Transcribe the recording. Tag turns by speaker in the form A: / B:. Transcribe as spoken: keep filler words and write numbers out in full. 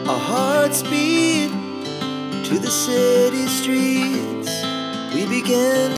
A: Our hearts beat to the city streets. We began